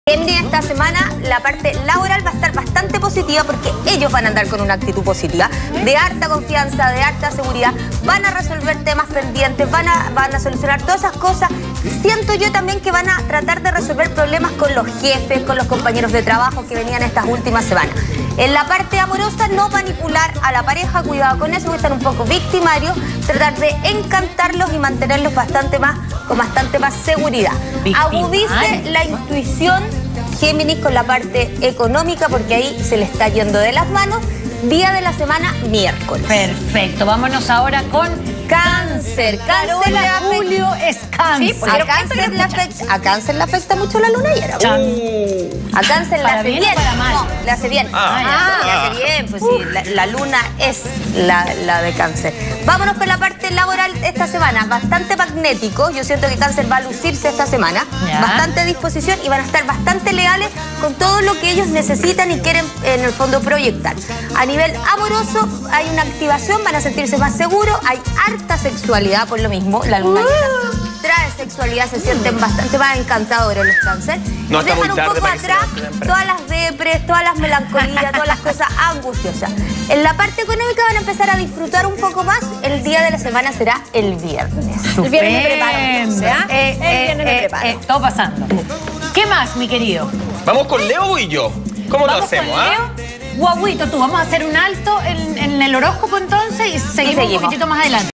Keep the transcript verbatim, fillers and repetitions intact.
Géminis, esta semana la parte laboral va a estar bastante positiva porque ellos van a andar con una actitud positiva, de harta confianza, de harta seguridad, van a resolver temas pendientes, van a, van a solucionar todas esas cosas. Siento yo también que van a tratar de resolver problemas con los jefes, con los compañeros de trabajo que venían estas últimas semanas. En la parte amorosa, no manipular a la pareja, cuidado con eso, porque están un poco victimarios, tratar de encantarlos y mantenerlos bastante más, con bastante más seguridad. Victimario. Agudice la intuición, Géminis, con la parte económica, porque ahí se le está yendo de las manos. Día de la semana, miércoles. Perfecto, vámonos ahora con Cáncer. Cáncer Carola le afecta- Julio es cáncer. Sí, a, cáncer le afecta, a Cáncer le afecta mucho la luna llena. Chan. A Cáncer le ¿Para hace bien bien. o para mal? No, le hace bien. Ah, Ah, le hace bien. Pues sí, la, la luna es la, la de Cáncer. Vámonos con la parte laboral esta semana. Bastante magnético. Yo siento que Cáncer va a lucirse esta semana. Ya. Bastante disposición y van a estar bastante leales con todo lo que ellos necesitan y quieren en el fondo proyectar. A nivel amoroso hay una activación, van a sentirse más seguros. Hay harta sexualidad por lo mismo. La luna llena trae sexualidad, se sienten bastante más encantadores los Cáncer. No, y está muy dejan un tarde poco para que se atrás levanten temprano. todas las depres, todas las melancolías, todas las cosas angustiosas. En la parte económica van a empezar a disfrutar un poco más. El día de la semana será el viernes. El viernes me preparo, entonces, ¿ah? Eh, El eh, viernes me eh, preparo. eh, todo pasando. ¿Qué más, mi querido? ¿Vamos con Leo y yo? ¿Cómo lo ¿Vamos hacemos, con ah? Leo? Guaguito, tú, vamos a hacer un alto en, en el horóscopo entonces y seguimos, seguimos. un poquitito más adelante.